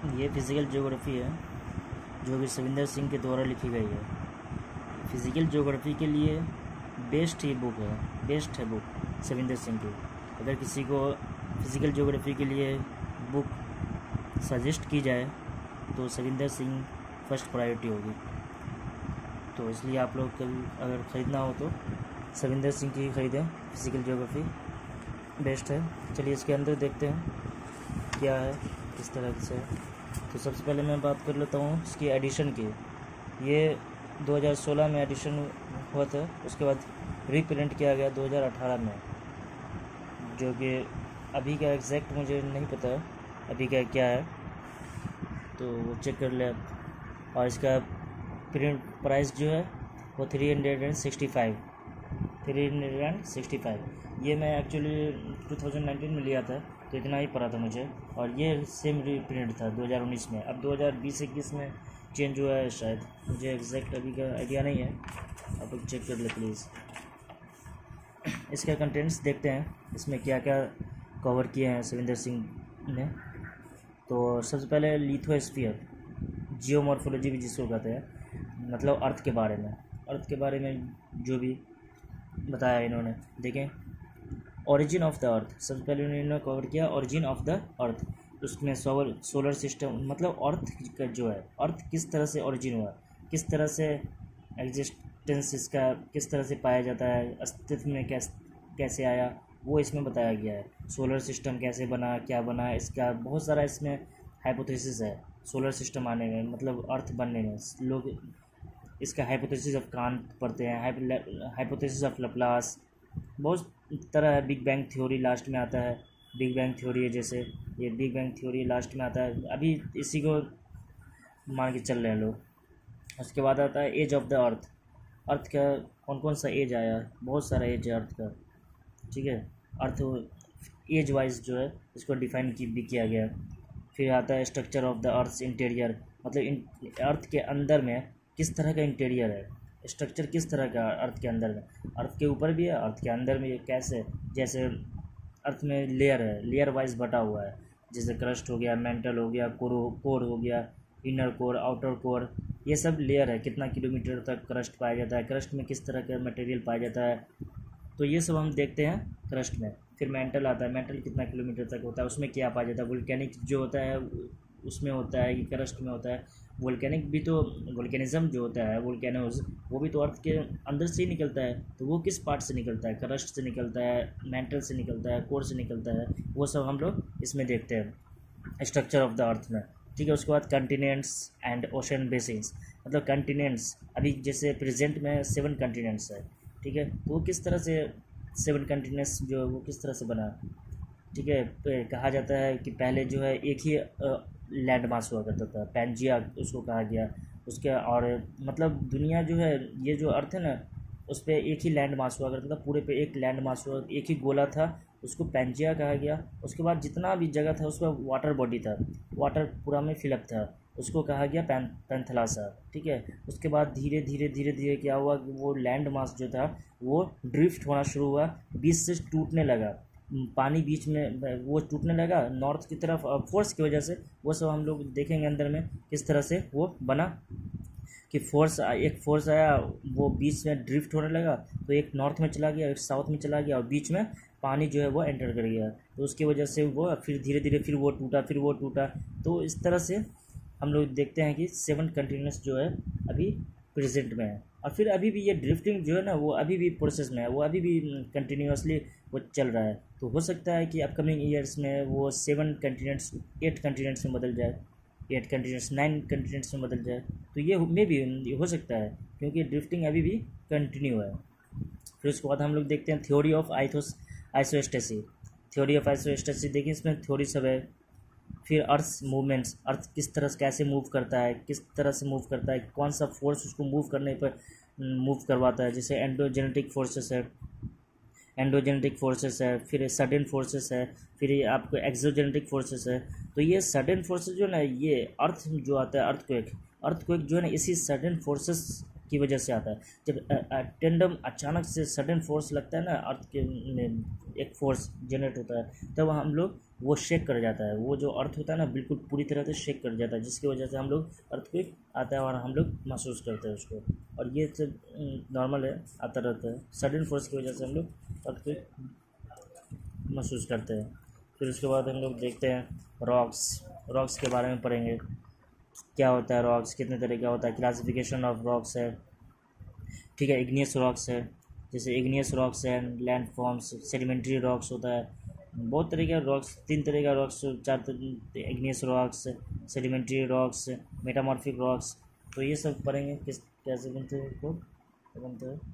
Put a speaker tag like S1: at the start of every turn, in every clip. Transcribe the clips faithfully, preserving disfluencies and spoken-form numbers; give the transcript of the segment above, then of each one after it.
S1: ये physical geography है जो कि सविंदर सिंह के द्वारा लिखी गई है। फिज़िकल ज्योग्राफी के लिए बेस्ट ये बुक है, बेस्ट है बुक सविंदर सिंह की। अगर किसी को फिज़िकल ज्योग्राफी के लिए बुक सजेस्ट की जाए तो सविंदर सिंह फर्स्ट प्रायोरिटी होगी। तो इसलिए आप लोग कभी अगर ख़रीदना हो तो सविंदर सिंह की ख़रीदें, फिज़िकल ज्योग्राफी बेस्ट है। चलिए इसके अंदर देखते हैं क्या है, किस तरह से है। तो सबसे पहले मैं बात कर लेता हूँ इसकी एडिशन की। ये दो हज़ार सोलह में एडिशन हुआ था, उसके बाद रीप्रिंट किया गया दो हज़ार अठारह में, जो कि अभी का एग्जैक्ट मुझे नहीं पता है अभी का क्या है, तो वो चेक कर ले आप। और इसका प्रिंट प्राइस जो है वो three hundred and sixty five three hundred and sixty five ये मैं एक्चुअली टू थाउजेंड नाइनटीन में लिया था तो इतना ही पड़ा था मुझे। और ये सेम रीप्रिंट था दो हज़ार उन्नीस में। अब दो हज़ार बीस इक्कीस में चेंज हुआ है शायद, मुझे एग्जैक्ट अभी का आइडिया नहीं है, आप लोग चेक कर ले प्लीज़। इसका कंटेंट्स देखते हैं, इसमें क्या क्या कवर किए हैं सविंदर सिंह ने। तो सबसे पहले लिथोस्फीयर, जियोमॉर्फोलॉजी भी जिसको कहते हैं, मतलब अर्थ के बारे में, अर्थ के बारे में जो भी बताया इन्होंने। देखें, ओरिजिन ऑफ द अर्थ, सबसे पहले उन्होंने कवर किया ओरिजिन ऑफ द अर्थ। उसमें सोलर सोलर सिस्टम, मतलब अर्थ का जो है, अर्थ किस तरह से ओरिजिन हुआ, किस तरह से एग्जिस्टेंस इसका किस तरह से पाया जाता है, अस्तित्व में कैसे कैसे आया, वो इसमें बताया गया है। सोलर सिस्टम कैसे बना, क्या बना, इसका बहुत सारा इसमें हाइपोथेसिस है सोलर सिस्टम आने में, मतलब अर्थ बनने में। लोग इसका हाइपोथेसिस ऑफ कांट पढ़ते हैं, हाइपोथेसिस ऑफ लप्लास, बहुत तरह है। बिग बैंग थ्योरी लास्ट में आता है, बिग बैंग थ्योरी है, जैसे ये बिग बैंग थ्योरी लास्ट में आता है, अभी इसी को मान के चल रहे हैं लोग। उसके बाद आता है age of the earth, earth का कौन कौन सा एज आया, बहुत सारा एज है अर्थ का, ठीक है। अर्थ एज वाइज जो है इसको डिफाइन की भी किया गया। फिर आता है structure of the earth interior, मतलब अर्थ के अंदर में किस तरह का इंटीरियर है, स्ट्रक्चर किस तरह का अर्थ के अंदर में, अर्थ के ऊपर भी है, अर्थ के अंदर में कैसे, जैसे अर्थ में लेयर है, लेयर वाइज बटा हुआ है, जैसे क्रस्ट हो गया, मेंटल हो गया, कोर कोर हो गया, इनर कोर, आउटर कोर, ये सब लेयर है। कितना किलोमीटर तक क्रस्ट पाया जाता है, क्रस्ट में किस तरह का मटेरियल पाया जाता है, तो ये सब हम देखते हैं क्रस्ट में। फिर मेंटल आता है, मेंटल कितना किलोमीटर तक होता है, उसमें क्या पाया जाता है, वोल्केनिक जो होता है उसमें होता है कि क्रस्ट में होता है। वोल्केनिक भी तो, वोल्केनिज्म जो होता है, वोल्केनोज, वो भी तो अर्थ के अंदर से ही निकलता है, तो वो किस पार्ट से निकलता है, क्रस्ट से निकलता है, मेंटल से निकलता है, कोर से निकलता है, वो सब हम लोग इसमें देखते हैं स्ट्रक्चर ऑफ द अर्थ में, ठीक है। उसके बाद कंटिनेंट्स एंड ओशन बेसिन्स, मतलब कंटिनेंट्स, अभी जैसे प्रेजेंट में सेवन कंटिनेंट्स है, ठीक है, तो वो किस तरह से सेवन कंटिनेंट्स जो है वो किस तरह से बना, ठीक है। कहा जाता है कि पहले जो है एक ही लैंड मास हुआ करता था, पैंजिया उसको कहा गया उसके, और मतलब दुनिया जो है, ये जो अर्थ है ना, उस पर एक ही लैंड मास हुआ करता था, पूरे पे एक लैंड मास हुआ, एक ही गोला था, उसको पैंजिया कहा गया। उसके बाद जितना भी जगह था उस पर वाटर बॉडी था, वाटर पूरा में फिलअप था, उसको कहा गया पैं पैंथलासा, ठीक है। उसके बाद धीरे धीरे धीरे धीरे क्या हुआ कि वो लैंड मास जो था वो ड्रिफ्ट होना शुरू हुआ, बीच से टूटने लगा, पानी बीच में वो टूटने लगा नॉर्थ की तरफ, फोर्स की वजह से। वो सब हम लोग देखेंगे अंदर में किस तरह से वो बना, कि फोर्स, एक फोर्स आया, वो बीच में ड्रिफ्ट होने लगा, तो एक नॉर्थ में चला गया, एक साउथ में चला गया, और बीच में पानी जो है वो एंटर कर गया, तो उसकी वजह से वो फिर धीरे धीरे फिर वो टूटा, फिर वो टूटा। तो इस तरह से हम लोग देखते हैं कि सेवन कंटिन्यूस जो है अभी प्रेजेंट में है, और फिर अभी भी ये ड्रिफ्टिंग जो है ना वो अभी भी प्रोसेस में है, वो अभी भी कंटिन्यूसली वो चल रहा है। तो हो सकता है कि अपकमिंग ईयर्स में वो सेवन कंटिनेंट्स एट कंटिनेंट्स में बदल जाए, एट कंटिनेंट्स नाइन कंटिनेंट्स में बदल जाए, तो ये मे भी हो सकता है, क्योंकि ड्रिफ्टिंग अभी भी कंटिन्यू है। फिर उसके बाद हम लोग देखते हैं थ्योरी ऑफ आइथोस आइसोस्टेसी, थ्योरी ऑफ आइसोस्टेसी देखिए, इसमें थ्योरी सब है। फिर अर्थ मूवमेंट्स, अर्थ किस तरह से कैसे मूव करता है, किस तरह से मूव करता है, कौन सा फोर्स उसको मूव करने पर मूव करवाता है, जैसे एंडोजेनेटिक फोर्सेस है, एंडोजेनेटिक फोर्सेस है, फिर सडन फोर्सेस है, फिर ये आपको एक्सोजेनेटिक फोर्सेस है। तो ये सडन फोर्सेस जो है ना, ये अर्थ जो आता है, अर्थक्वेक, अर्थक्वेक जो है ना इसी सडन फोर्सेस की वजह से आता है। जब टेंडम अचानक से सडन फोर्स लगता है ना, अर्थ के में एक फोर्स जनरेट होता है, तब हम लोग वो शेक कर जाता है, वो जो अर्थ होता है ना बिल्कुल पूरी तरह से शेक कर जाता है, जिसकी वजह से हम लोग अर्थक्वेक आता है और हम लोग महसूस करते हैं उसको। और ये सब नॉर्मल है, आता रहता है। सडन फोर्स की वजह से हम लोग अर्थक्वेक महसूस करते हैं। फिर उसके बाद हम लोग देखते हैं रॉक्स। रॉक्स के बारे में पढ़ेंगे, क्या होता है रॉक्स, कितने तरह का होता है, क्लासिफिकेशन ऑफ रॉक्स है, ठीक है। इग्नियस रॉक्स है, जैसे इग्नियस रॉक्स है, लैंड फॉर्म्स, सेडिमेंट्री रॉक्स होता है, बहुत तरह के रॉक्स, तीन तरह का रॉक्स, चार igneous rocks, sedimentary rocks, metamorphic rocks. तो ये सब पढ़ेंगे किस कैसे बनते हैं, को बनते हैं।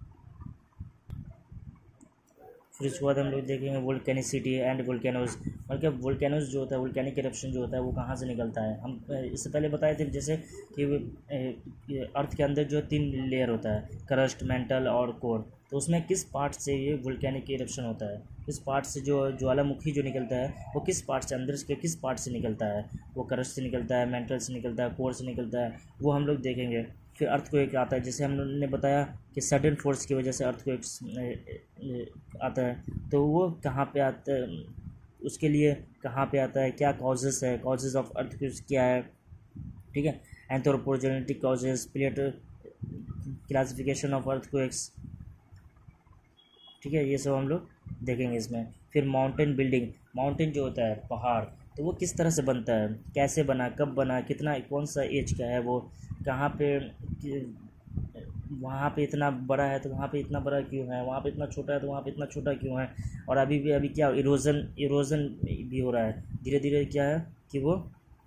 S1: फिर उसके बाद हम लोग देखेंगे वोल्केनिसिटी एंड वोल्केनोज, मतलब वोल्केनोज जो होता है, वोल्केनिक इरप्शन जो होता है वो कहाँ से निकलता है। हम इससे पहले बताए थे जैसे कि अर्थ के अंदर जो तीन लेयर होता है, क्रस्ट, मेंटल और कोर। तो उसमें किस पार्ट से ये वोल्केनिक इरप्शन होता है, किस पार्ट से जो ज्वालामुखी जो निकलता है वो किस पार्ट से, अंदर के किस पार्ट से निकलता है, वो क्रस्ट से निकलता है, मेंटल से निकलता है, कोर से निकलता है, वो हम लोग देखेंगे। फिर अर्थक्वेक आता है, जैसे हमने बताया कि सडन फोर्स की वजह से अर्थक्वेक आता है, तो वो कहाँ पे आता है, उसके लिए कहाँ पे आता है, क्या कॉजेस है, कॉजेस ऑफ अर्थक्वेक्स क्या है, ठीक है। Anthropogenetic causes, plate classification of earthquakes, ठीक है, ये सब हम लोग देखेंगे इसमें। फिर माउंटेन बिल्डिंग, माउंटेन जो होता है पहाड़, तो वो किस तरह से बनता है, कैसे बना, कब बना, कितना, कौन सा एज का है वो, कहाँ पे, वहाँ पे इतना बड़ा है तो वहाँ पे इतना बड़ा क्यों है, वहाँ पे इतना छोटा है तो वहाँ पे इतना छोटा क्यों है। और अभी भी अभी क्या इरोजन इरोजन भी हो रहा है धीरे धीरे, क्या है कि वो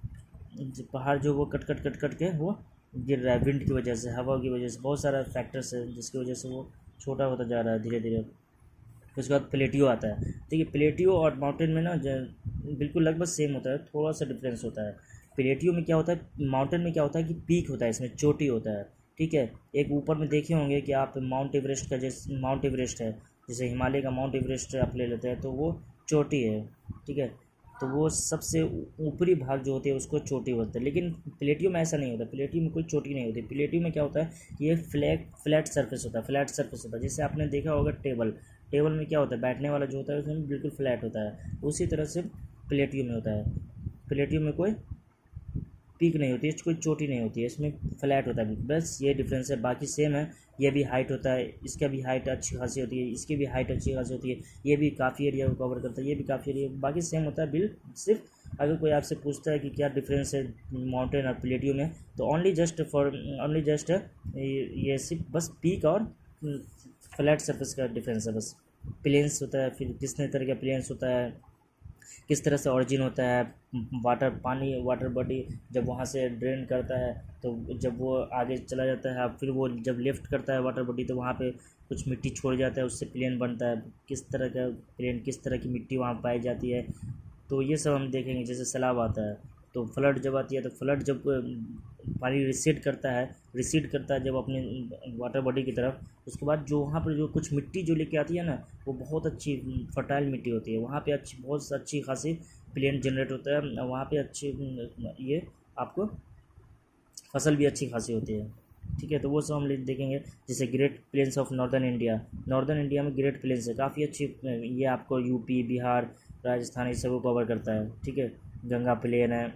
S1: पहाड़ जो वो कट कट कट कट के वो गिर रहा है, विंड की वजह से, हवा की वजह से, बहुत सारा फैक्टर्स है जिसकी वजह से वो छोटा होता जा रहा है धीरे धीरे। उसके बाद प्लेटियो आता है। देखिए प्लेटियो और माउंटेन में ना बिल्कुल लगभग सेम होता है, थोड़ा सा डिफरेंस होता है। प्लेटियो में क्या होता है, माउंटेन में क्या होता है कि पीक होता है, इसमें चोटी होता है, ठीक है। एक ऊपर में देखे होंगे कि आप माउंट एवरेस्ट का, जैसे माउंट एवरेस्ट है, जैसे हिमालय का माउंट एवरेस्ट आप ले लेते हैं तो वो चोटी है, ठीक है। तो वो सबसे ऊपरी भाग जो होती है उसको चोटी बोलते हैं। लेकिन प्लेटियो में ऐसा नहीं होता, प्लेटियो में कोई चोटी नहीं होती। प्लेटियो में क्या होता है, ये फ्लैट फ्लैट सरफेस होता है, फ्लैट सरफेस होता है। जैसे आपने देखा होगा टेबल, टेबल में क्या होता है, बैठने वाला जो होता है उसमें बिल्कुल फ्लैट होता है, उसी तरह से प्लेटियो में होता है। प्लेटियो में कोई पीक नहीं होती है, कोई चोटी नहीं होती है, इसमें फ्लैट होता है, बस ये डिफरेंस है। बाकी सेम है, ये भी हाइट होता है, इसका भी हाइट अच्छी खासी होती है, इसकी भी हाइट अच्छी खासी होती है, ये भी काफ़ी एरिया को कवर करता है, ये भी काफ़ी एरिया, बाकी सेम होता है बिल। सिर्फ अगर कोई आपसे पूछता है कि क्या डिफरेंस है माउंटेन और प्लेटियो में, तो only just for only just ये सिर्फ बस पीक और फ्लैट सरफेस का डिफरेंस है बस। प्लेन्स होता है, फिर कितने तरह का प्लेन्स होता है, किस तरह से ऑरिजिन होता है, वाटर पानी वाटर बॉडी जब वहाँ से ड्रेन करता है तो जब वो आगे चला जाता है, फिर वो जब लिफ्ट करता है वाटर बॉडी तो वहाँ पे कुछ मिट्टी छोड़ जाता है, उससे प्लेन बनता है, किस तरह का प्लेन, किस तरह की मिट्टी वहाँ पाई जाती है, तो ये सब हम देखेंगे। जैसे सैलाब आता है तो फ्लड जब आती है, तो फ्लड जब पानी रिसीड करता है रिसीड करता है जब अपने वाटर बॉडी की तरफ, उसके बाद जो वहाँ पर जो कुछ मिट्टी जो लेके आती है ना, वो बहुत अच्छी फर्टाइल मिट्टी होती है, वहाँ पे अच्छी बहुत अच्छी खासी प्लेन जनरेट होता है, वहाँ पे अच्छी ये आपको फसल भी अच्छी खासी होती है, ठीक है। तो वो सब हम देखेंगे। जैसे great plains of northern India, northern India में ग्रेट प्लेन्स है काफ़ी अच्छी, ये आपको यूपी, बिहार, राजस्थान, इस सब को कवर करता है, ठीक है। गंगा प्लेन है,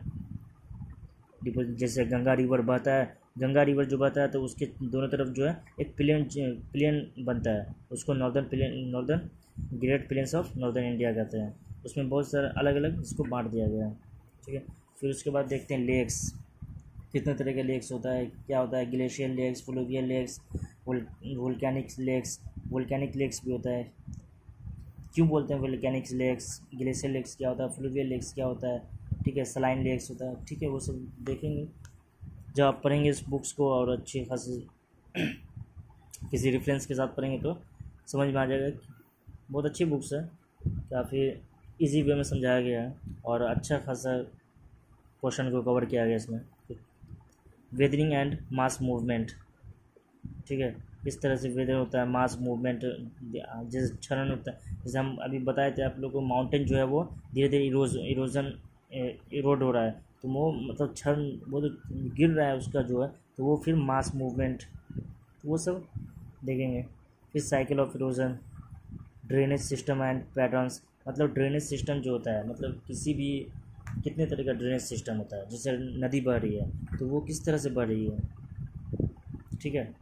S1: जैसे गंगा रिवर बहता है, गंगा रिवर जो बहता है तो उसके दोनों तरफ जो है एक प्लेन प्लेन बनता है, उसको northern plain, northern great plains of northern India कहते हैं। उसमें बहुत सारे अलग अलग इसको बांट दिया गया है, ठीक है। फिर उसके बाद देखते हैं लेक्स, कितने तरह के लेक्स होता है, क्या होता है, glacial lakes, fluvial lakes, volcanic lakes, volcanic lakes भी होता है। क्यों बोलते हैं वोल्केनिक लेक्स, ग्लेशियल लेक्स क्या होता है, फ्लूवियल लेक्स क्या होता है, ठीक है, सलाइन लेक्स होता है, ठीक है। वो सब देखेंगे जब आप पढ़ेंगे इस बुक्स को, और अच्छी खासी किसी रेफरेंस के साथ पढ़ेंगे तो समझ में आ जाएगा। बहुत अच्छी बुक्स है, काफ़ी इजी वे में समझाया गया है और अच्छा खासा क्वेश्चन को कवर किया गया इसमें। वेदरिंग एंड मास मूवमेंट, ठीक है, इस तरह से वेदर होता है, मास मूवमेंट जैसे क्षरण होता है, जैसे हम अभी बताए थे आप लोगों को, माउंटेन जो है वो धीरे धीरे इरोज इरोजन इरोड हो रहा है, तो वो मतलब क्षरण वो तो गिर रहा है उसका जो है, तो वो फिर मास मूवमेंट, तो वो सब देखेंगे। फिर cycle of erosion, drainage system and patterns, मतलब ड्रेनेज सिस्टम जो होता है, मतलब किसी भी कितने तरह का ड्रेनेज सिस्टम होता है। जैसे नदी बह रही है तो वो किस तरह से बह रही है, ठीक है,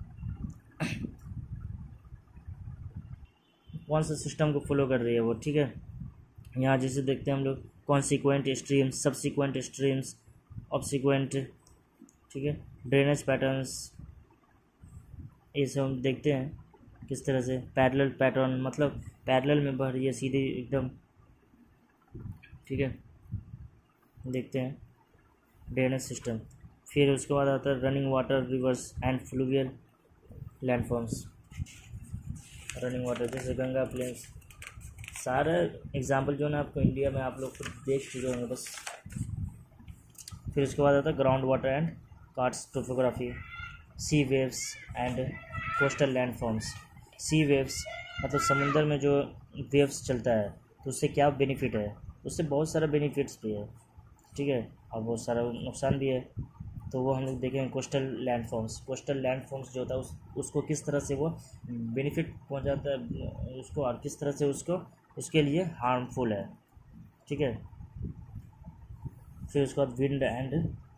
S1: कौन सा सिस्टम को फॉलो कर रही है वो, ठीक है। यहाँ जैसे देखते हैं हम लोग consequent streams, subsequent streams, obsequent, ठीक है, ड्रेनेज पैटर्न्स, ये सब हम देखते हैं किस तरह से। पैरेलल पैटर्न, मतलब पैरेलल में बह रही है सीधी एकदम, ठीक है, देखते हैं ड्रेनेज सिस्टम। फिर उसके बाद आता है running water, rivers and fluvial landforms. Running water जैसे गंगा, प्लेन्स, सारे एग्जाम्पल जो है ना आपको इंडिया में आप लोग खुद देख चुके होंगे बस। फिर उसके बाद आता है ground water and karst topography, sea waves and coastal landforms. Sea waves मतलब समुंदर में जो वेव्स चलता है तो उससे क्या बेनिफिट है, उससे बहुत सारा बेनिफिट्स भी है, ठीक है, और बहुत सारा नुकसान भी है। तो वो हम लोग देखेंगे कोस्टल लैंडफॉर्म्स। कोस्टल लैंडफॉर्म्स जो होता है उस उसको किस तरह से वो बेनिफिट पहुंचाता है उसको, और किस तरह से उसको उसके लिए हार्मफुल है, ठीक है। फिर उसके बाद विंड एंड,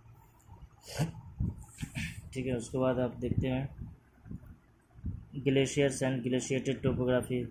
S1: ठीक है, उसके बाद आप देखते हैं ग्लेशियर्स एंड ग्लेशिएटेड टोपोग्राफी।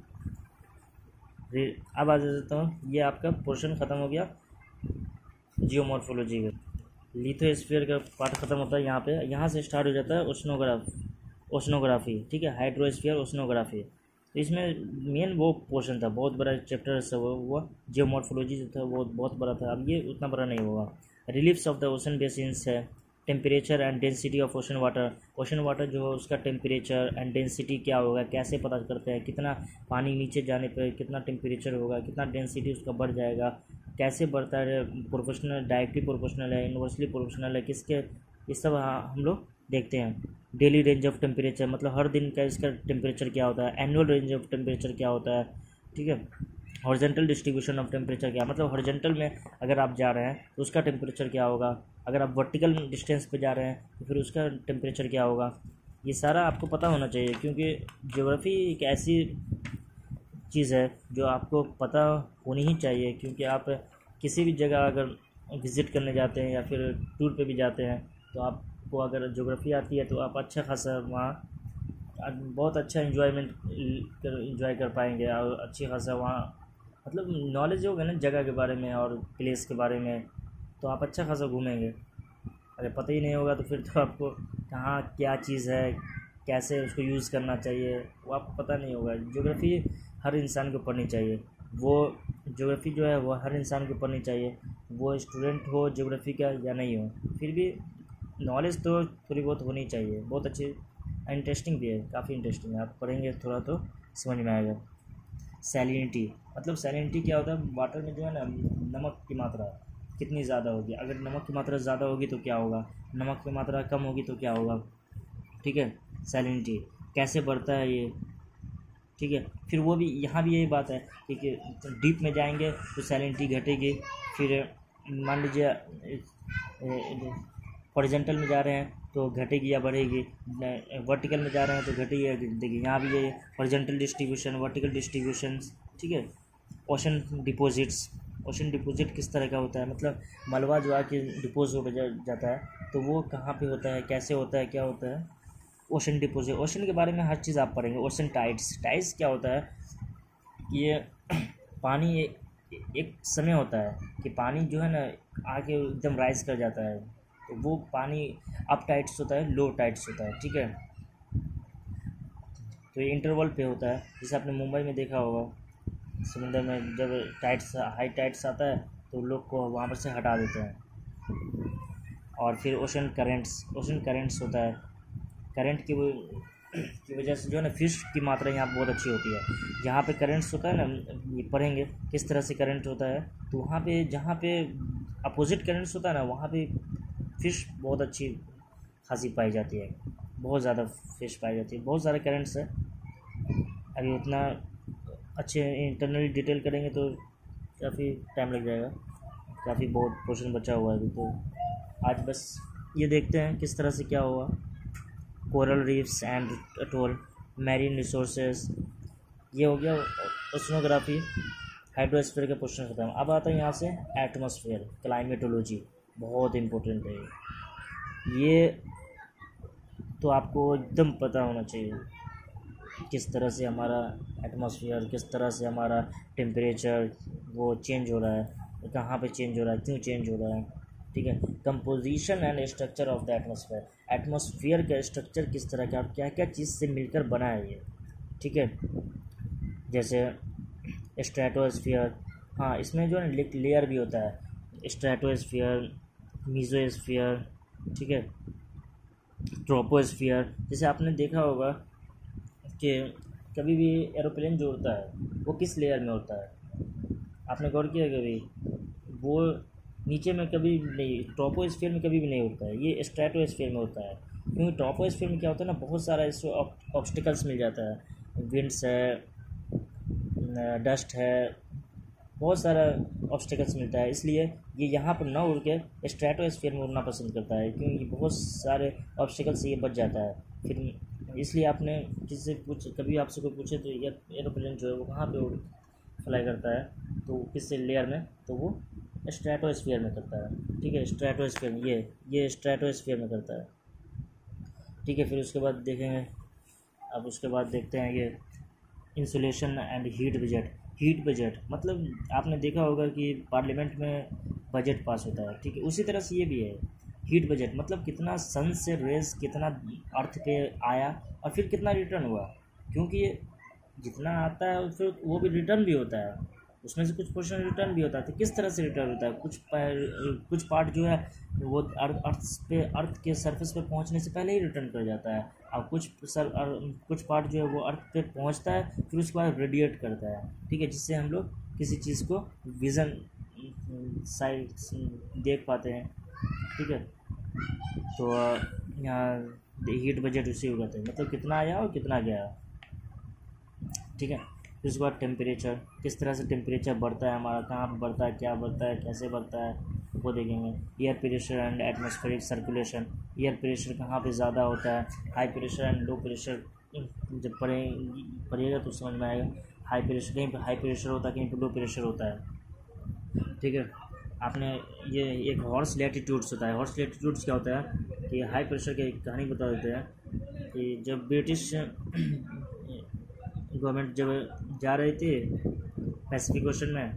S1: अब आ जाता हूँ, ये आपका पोर्शन ख़त्म हो गया जियोमॉर्फोलॉजी में। लिथोस्फीयर का पार्ट ख़त्म होता है यहाँ पे, यहाँ से स्टार्ट हो जाता है ओशनोग्राफ ओशनोग्राफी, ठीक है, हाइड्रोस्फीयर, ओशनोग्राफी। तो इसमें मेन वो पोर्शन था, बहुत बड़ा चैप्टर सब हुआ। जियोमॉर्फोलॉजी जो था वो बहुत बड़ा था, अब ये उतना बड़ा नहीं होगा। Reliefs of the ocean basins है, temperature and density of ocean water. Ocean water जो है उसका टेम्परेचर एंड डेंसिटी क्या होगा, कैसे पता करते हैं, कितना पानी नीचे जाने पर कितना टेम्परेचर होगा, कितना डेंसिटी उसका बढ़ जाएगा, कैसे बढ़ता है, प्रोपोर्शनल, डायरेक्टली प्रोपोर्शनल है, इन्वर्सली प्रोपोर्शनल है, किसके, ये सब हम लोग देखते हैं। डेली रेंज ऑफ टेम्परेचर मतलब हर दिन का इसका टेम्परेचर क्या होता है, एनुअल रेंज ऑफ टेम्परेचर क्या होता है, ठीक है। हॉरिजॉन्टल डिस्ट्रीब्यूशन ऑफ टेम्परेचर क्या, मतलब हॉरिजॉन्टल में अगर आप जा रहे हैं तो उसका टेम्परेचर क्या होगा, अगर आप वर्टिकल डिस्टेंस पे जा रहे हैं तो फिर उसका टेम्परेचर क्या होगा। ये सारा आपको पता होना चाहिए, क्योंकि ज्योग्राफी एक ऐसी चीज़ है जो आपको पता होनी ही चाहिए। क्योंकि आप किसी भी जगह अगर विज़िट करने जाते हैं या फिर टूर पे भी जाते हैं तो आपको अगर ज्योग्राफी आती है तो आप अच्छा खासा वहाँ बहुत अच्छा इन्जॉयमेंट कर इन्जॉय कर पाएंगे, और अच्छी खासा वहाँ मतलब नॉलेज होगा ना जगह के बारे में और प्लेस के बारे में, तो आप अच्छा खासा घूमेंगे। अगर पता ही नहीं होगा तो फिर तो आपको कहाँ क्या चीज़ है, कैसे उसको यूज़ करना चाहिए, वो आपको पता नहीं होगा। ज्योग्राफी हर इंसान को पढ़नी चाहिए, वो ज्योग्राफी जो है वो हर इंसान को पढ़नी चाहिए, वो स्टूडेंट हो ज्योग्राफी का या नहीं हो, फिर भी नॉलेज तो थोड़ी बहुत होनी चाहिए। बहुत अच्छी इंटरेस्टिंग भी है, काफ़ी इंटरेस्टिंग है, आप पढ़ेंगे थोड़ा तो समझ में आएगा। सैलिनिटी मतलब सैलिनिटी क्या होता है, वाटर में जो है ना नमक की मात्रा कितनी ज़्यादा होगी, अगर नमक की मात्रा ज़्यादा होगी तो क्या होगा, नमक की मात्रा कम होगी तो क्या होगा, ठीक है। सैलिनिटी कैसे बढ़ता है ये, ठीक है। फिर वो भी यहाँ भी यही बात है कि डीप में जाएंगे तो सैलिनिटी घटेगी, फिर मान लीजिए हॉरिजॉन्टल में जा रहे हैं तो घटेगी या बढ़ेगी, वर्टिकल में जा रहे हैं तो घटेगी या घटेगी। यहाँ भी ये हॉरिजॉन्टल डिस्ट्रीब्यूशन, वर्टिकल डिस्ट्रीब्यूशन, ठीक है। ओशन डिपॉजिट्स, ओशन डिपॉजिट किस तरह का होता है, मतलब मलबा जो आके डिपोज हो जाता है तो वो कहाँ पे होता है, कैसे होता है, क्या होता है। ओशन डिपॉजिट, ओशन के बारे में हर चीज़ आप पढ़ेंगे। ओशन टाइड्स, टाइड्स क्या होता है, ये पानी एक, एक समय होता है कि पानी जो है ना आके एकदम राइज कर जाता है, तो वो पानी अप टाइड्स होता है, लो टाइड्स होता है, ठीक है। तो ये इंटरवल पे होता है, जैसे आपने मुंबई में देखा होगा समुद्र में जब टाइड्स हाई टाइड्स आता है तो लोग को वहाँ पर से हटा देते हैं। और फिर ओशन करेंट्स, ओशन करेंट्स होता है, करंट की की वजह से जो है ना फिश की मात्रा यहाँ बहुत अच्छी होती है। जहाँ पे करंट्स होता है ना, ये पढ़ेंगे किस तरह से करंट होता है, तो वहाँ पे जहाँ पे अपोजिट करंट्स होता है ना वहाँ पे फ़िश बहुत अच्छी खासी पाई जाती है, बहुत ज़्यादा फ़िश पाई जाती है। बहुत सारे करंट्स है, अभी उतना अच्छे इंटरनली डिटेल करेंगे तो काफ़ी टाइम लग जाएगा, काफ़ी बहुत पोर्शन बचा हुआ है अभी। तो आज बस ये देखते हैं किस तरह से क्या हुआ। Coral reefs and atoll, marine resources, ये हो गया ओशनोग्राफी, हाइड्रोस्फीयर के क्वेश्चन खत्म। अब आता है यहाँ से एटमॉस्फेयर, क्लाइमेटोलॉजी, बहुत इम्पोर्टेंट है ये, तो आपको एकदम पता होना चाहिए किस तरह से हमारा एटमॉस्फेयर, किस तरह से हमारा टेम्परेचर वो चेंज हो रहा है, कहाँ पे चेंज हो रहा है, क्यों चेंज हो रहा है, ठीक है। Composition and structure of the atmosphere, atmosphere का स्ट्रक्चर किस तरह का, क्या क्या चीज़ से मिलकर बना है ये, ठीक है। जैसे स्ट्रेटोस्फीयर, हाँ इसमें जो है लेयर भी होता है, स्ट्रेटोस्फीयर, मीजोस्फीयर, ठीक है, ट्रोपोस्फीयर। जैसे आपने देखा होगा कि कभी भी एरोप्लेन जो होता है वो किस लेयर में होता है, आपने गौर किया कभी, वो नीचे में कभी नहीं, ट्रोपोस्फीयर में कभी भी नहीं होता है, ये स्ट्रेटोस्फीयर में होता है। क्योंकि ट्रोपोस्फीयर में क्या होता है ना, बहुत सारा इसको ऑब्स्टिकल्स मिल जाता है, विंड्स है, डस्ट है, बहुत सारा ऑब्स्टिकल्स मिलता है, इसलिए ये यहाँ पर ना उड़ के स्ट्रेटोस्फीयर में उड़ना पसंद करता है, क्योंकि बहुत सारे ऑब्स्टिकल्स से ये बच जाता है। फिर इसलिए आपने किसी से पूछ, कभी आपसे कोई पूछे तो ये एरोप्लेन जो है वो कहाँ पे उड़ फ्लाई करता है, तो किस लेयर में, तो वो स्ट्रेटोस्फीयर में करता है, ठीक है, स्ट्रेटोस्फीयर में, ये ये स्ट्रेटोस्फीयर में करता है, ठीक है। फिर उसके बाद देखेंगे, अब उसके बाद देखते हैं ये insulation and heat budget. Heat budget मतलब आपने देखा होगा कि पार्लियामेंट में बजट पास होता है, ठीक है, उसी तरह से ये भी है। हीट बजट मतलब कितना सन से रेस कितना अर्थ पे आया और फिर कितना रिटर्न हुआ, क्योंकि ये जितना आता है फिर वो भी रिटर्न भी होता है, उसमें से कुछ पोर्शन रिटर्न भी होता है। तो किस तरह से रिटर्न होता है, कुछ कुछ पार्ट जो है वो अर्थ अर्थ पे अर्थ के सरफेस पे पहुंचने से पहले ही रिटर्न कर जाता है, और कुछ सर कुछ पार्ट जो है वो अर्थ पे पहुंचता है फिर उसके बाद रेडिएट करता है, ठीक है, जिससे हम लोग किसी चीज़ को विज़न साइड देख पाते हैं, ठीक है। तो यहाँ हीट बजट उसी हो जाता है, मतलब कितना आया और कितना गया, ठीक है। फिर उसके बाद टेम्परेचर, किस तरह से टेम्परेचर बढ़ता है हमारा, कहाँ पर बढ़ता है, क्या बढ़ता है, कैसे बढ़ता है, वो देखेंगे। Air pressure and atmospheric circulation, air pressure कहाँ पे ज़्यादा होता है, high pressure and low pressure जब पढ़े पढ़िएगा तो समझ में आएगा। हाई प्रेशर, कहीं पे हाई प्रेशर होता है, कहीं पे लो प्रेशर होता है, ठीक है। आपने ये एक हॉर्स लैटिट्यूड्स होता है, हॉर्स लैटिट्यूड्स क्या होता है कि हाई प्रेशर की कहानी बता देते हैं कि जब ब्रिटिश गवर्नमेंट जब जा रही थी पैसिफिक ओशन में,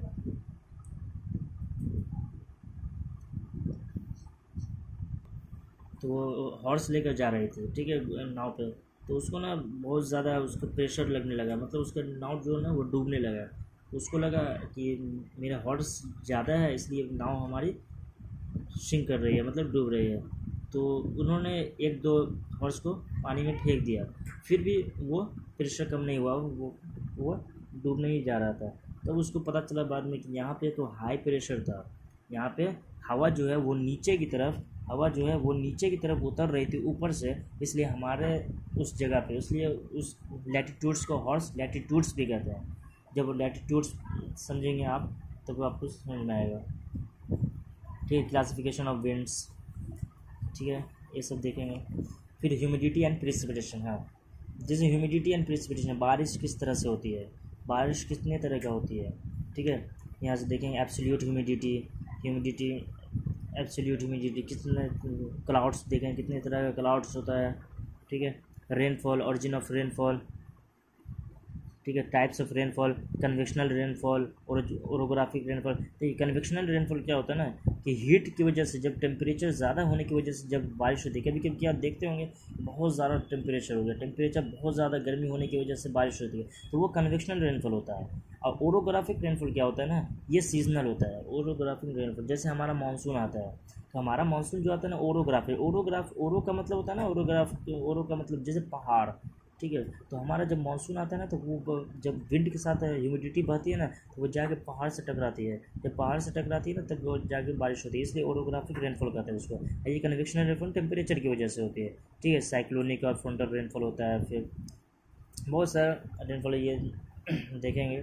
S1: तो वो हॉर्स लेकर जा रहे थे, ठीक है, नाव पे, तो उसको ना बहुत ज़्यादा उसको प्रेशर लगने लगा, मतलब उसका नाव जो है ना वो डूबने लगा। उसको लगा कि मेरा हॉर्स ज़्यादा है इसलिए नाव हमारी सिंक कर रही है, मतलब डूब रही है। तो उन्होंने एक दो हॉर्स को पानी में फेंक दिया, फिर भी वो प्रेशर कम नहीं हुआ, वो वो डूबने ही जा रहा था। तब उसको पता चला बाद में कि यहाँ पे तो हाई प्रेशर था, यहाँ पे हवा जो है वो नीचे की तरफ हवा जो है वो नीचे की तरफ उतर रही थी ऊपर से, इसलिए हमारे उस जगह पे, इसलिए उस लैटिट्यूड्स को हॉर्स लैटिट्यूड्स भी कहते हैं। जब लैटिट्यूड्स समझेंगे आप तब तो आपको समझ में आएगा, ठीक है। क्लासिफिकेशन ऑफ विंड्स, ठीक है, ये सब देखेंगे। फिर ह्यूमिडिटी एंड प्रेसिपिटेशन, हाँ, जैसे ह्यूमिडिटी एंड प्रेसिपिटेशन, बारिश किस तरह से होती है, बारिश कितने तरह का होती है, ठीक है। यहाँ से देखेंगे absolute humidity, humidity absolute humidity, कितने क्लाउड्स देखें कितने तरह का क्लाउड्स होता है, ठीक है। रेनफॉल, ऑरिजिन ऑफ रेनफॉल, ठीक है। Types of rainfall, convectional rainfall और ओरोग्राफिक रेनफॉल। तो ये कन्वेक्शनल रेनफॉल क्या होता है ना कि हीट की वजह से, जब टेम्परेचर ज़्यादा होने की वजह से जब बारिश होती है, कभी कभी आप देखते होंगे बहुत ज़्यादा टेम्परेचर हो गया, टेम्परेचर बहुत ज़्यादा गर्मी होने की वजह से बारिश होती है, तो वो कन्वेक्शनल रेनफॉल होता है। और ओरोग्राफिक रेनफॉल क्या होता है ना, ये सीजनल होता है। ओरोग्राफिक रेनफॉल जैसे हमारा मानसून आता है, तो हमारा मानसून जो आता है ना ओरोग्राफिक, ओरोग्राफ ओरो का मतलब होता है ना, ओरोग्राफ ओरो का मतलब जैसे पहाड़, ठीक है। तो हमारा जब मानसून आता है ना तो वो जब विंड के साथ ह्यूमिडिटी बहती है ना तो वो जाके पहाड़ से टकराती है, जब पहाड़ से टकराती है ना तब वो जाके बारिश होती है, इसलिए ओरोग्राफिक रेनफॉल कहते हैं उसको। ये कन्वेक्शनल रेनफॉल टेम्परेचर की वजह से होती है, ठीक है। साइक्लोनिक और फ्रंटल रेनफॉल होता है, फिर बहुत सारा रेनफॉल ये देखेंगे,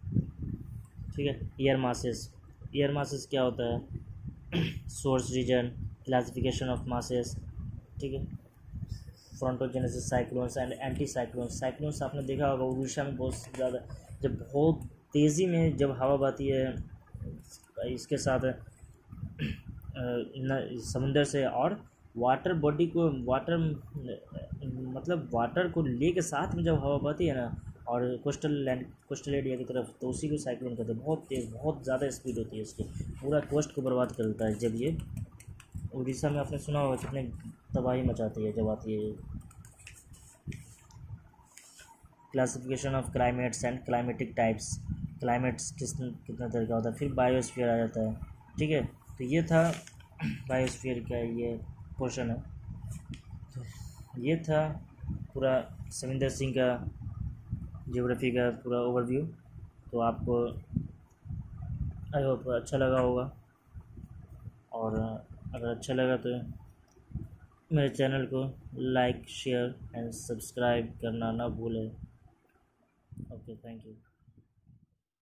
S1: ठीक है। एयर मासेस, एयर मासेस क्या होता है, source region, classification of masses, ठीक है। Frontogenesis, cyclones and anti cyclones. Cyclones आपने देखा होगा उड़ीसा में बहुत ज़्यादा, जब बहुत तेज़ी में जब हवा बहती है इसके साथ न समुंदर से, और वाटर बॉडी को वाटर मतलब वाटर को ले के साथ में जब हवा बहती है ना, और कोस्टल लैंड कोस्टल एरिया की तरफ, तो उसी को साइक्लोन कहते हैं। बहुत तेज़, बहुत ज़्यादा स्पीड होती है इसकी, पूरा कोस्ट को बर्बाद कर देता है। जब ये उड़ीसा में आपने सुना होगा कितने तबाही मचाती है जब आती है। Classification of climates and climatic types, climates किस कितना तरह का होता है। फिर बायोस्फीयर आ जाता है, ठीक है। तो ये था बायोस्फीयर का ये पोर्शन है। तो ये था पूरा सविंदर सिंह का ज्योग्राफी का पूरा ओवरव्यू। तो आपको आई होप अच्छा लगा होगा, और अगर अच्छा लगा तो मेरे चैनल को लाइक, शेयर एंड सब्सक्राइब करना ना भूलें। Okay, thank you.